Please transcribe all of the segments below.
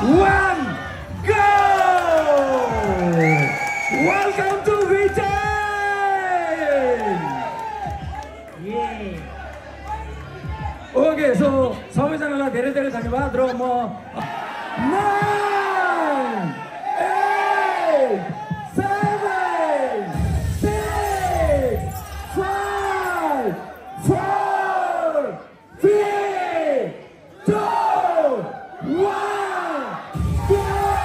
one, go! Welcome to Vitan! Yeah. Okay, so सबैजनालाई धेरै धेरै धन्यवाद र म 9, 8, 7, 6, 5, 4, 3, 2, 1, go!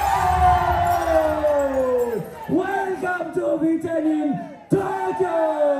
Welcome to Vitan in Tokyo!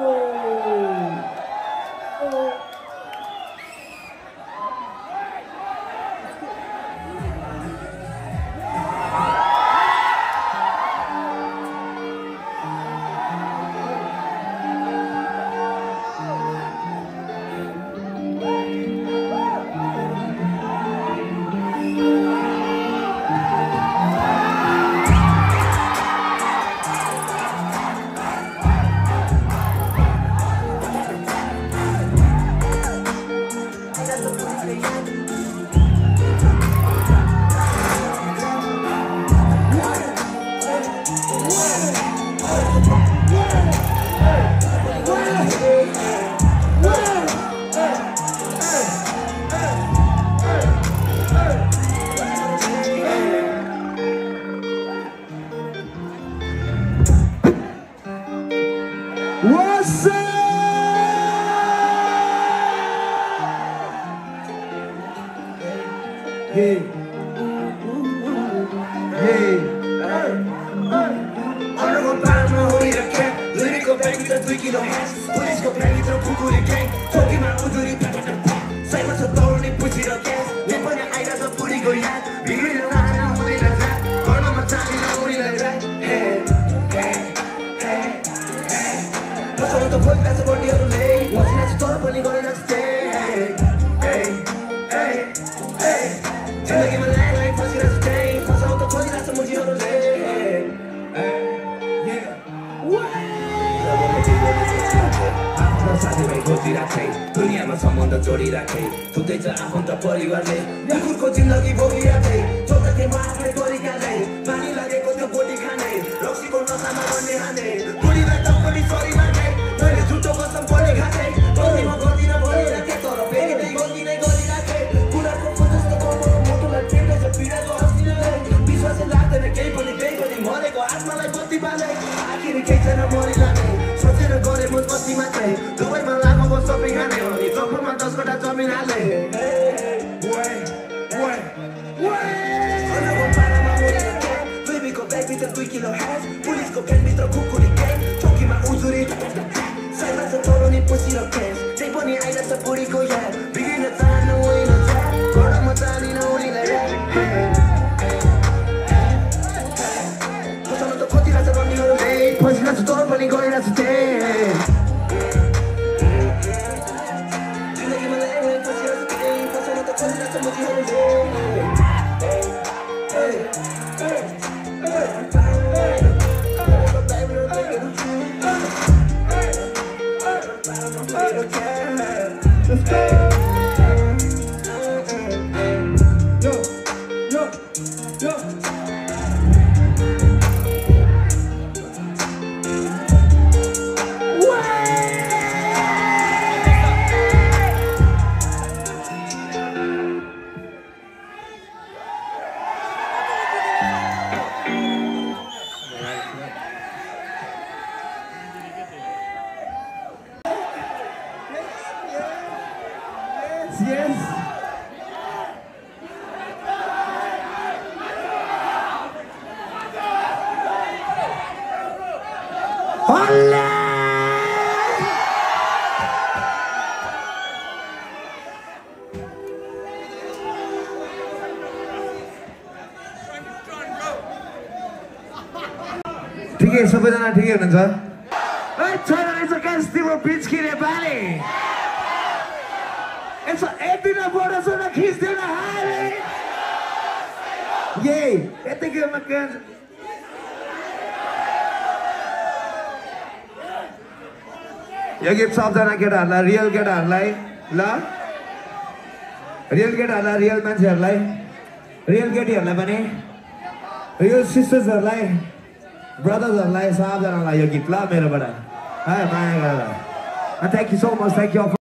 What's up? Hey. Hey. 어려운 밤을 이렇게 lyrical baby 더 뛰기로 해 Political baby 더 부구리게 저기만 우두리 팍팍팍 살면서 떠오르니 부지럽게 내 번에 아이라서 뿌리고 야 미리는 나는 우리는 다 얼마만 짜리나 우리는 다 Hey Hey Hey Hey 벌써부터 거기 가서 뭘 뛰어도 내 멋지나서 돌아버린 거는 아직 돼 Hey Hey Hey Hey 생각이만 내 퍼지나서 돼 벌써부터 거기 가서 뭘 뛰어도 내 दुनियामा सम्बन्ध जोडिराखे थुक्दै छ आफन्त परिवारले कुकुरको जिन्दगी भोगिराखे जोताके म आफ्नै तरिकाले पानी लागेको त्यो बोटी खाने रक्सीको नसामा भन्ने हाने बुढीलाई टक्करी सरी मागे मैले झुटो कसम पनि खाने गल्ती म गर्दिन भनिराखे तर फेरि नै गल्ती नै गरिराखे कुराको जस्तो कमरो मोटोलाई टेर्दैछ पीडाको हँसिनाले विश्वासै लाग्दैन केही पनि मरेको आत्मालाई बत्ती बाले आखिर केही छैन मरिलाने सोचेर गरे म बत्ती मात्रै दुबईमा लामो सपिङ हाने हो नि जफरमा 10 वटा जमिन हाले भित्र 2 किलो ह्यास पुलिसको फ्यानभित्र खुकुरी के चौकीमा उजुरी साइमा छ तोरनी पसिरो केस त्यही पनि आइरहेछ बुढीको याद बिग्रिन चाहनु होइन चाह गर्न म चाहदिन उनीलाई कसम त खोजिरहेछ रन्नीहरू फसिरहेछ तर पनि गरिरहेछ जिन्दगीमा ल्याए फसिरहेछ कसम त खोजिरहेछ मुजीहरू Yes. Hola. ठिकै सबैजना ठिकै हुनुहुन्छ? Hey, China is against the Pinski Nepali. It's a 18 border so the kids do not hide. Yay! I think I'm against. यही सबजना केटाहरूलाई रियल केटाहरूलाई ल रियल केटाहरूलाई रियल मान्छेहरूलाई रियल केटीहरूलाई पनि यो सिस्टर्सहरूलाई ब्रदर्सहरूलाई सबजनालाई यो गीत ल मेरोबाट है माया गरेर thank you so much thank you